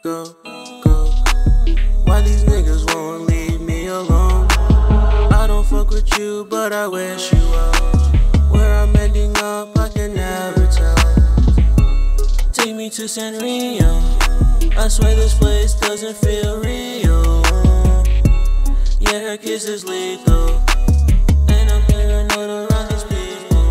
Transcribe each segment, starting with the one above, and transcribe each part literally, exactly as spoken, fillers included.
go, go. Why these niggas won't leave me alone? I don't fuck with you, but I wish you well. Where I'm ending up, I can never tell. Take me to San Rio. I swear this place doesn't feel real. Yeah, her kiss is lethal, and I'm paranoid around these people,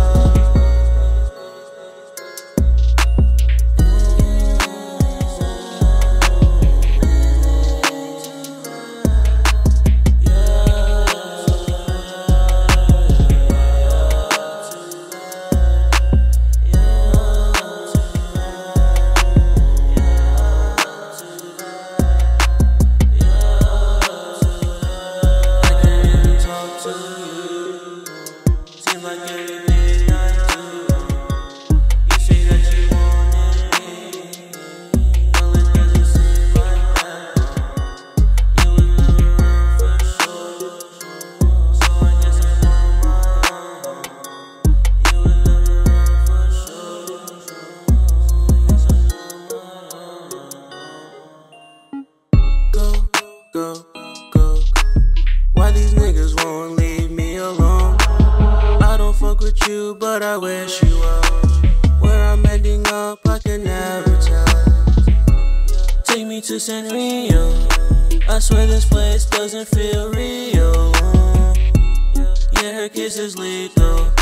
like everything I do. You say that you wanted me, well it doesn't seem like that. You were never around for sure, so I guess I'm on my own. You were never around for sure, so I guess I'm on my own. Go, go, go. Why these niggas won't leave me alone? I don't fuck with you, but I wish you well. Where I'm ending up, I can never tell. Take me to San Rio. I swear this place doesn't feel real. Yeah, her kiss is lethal.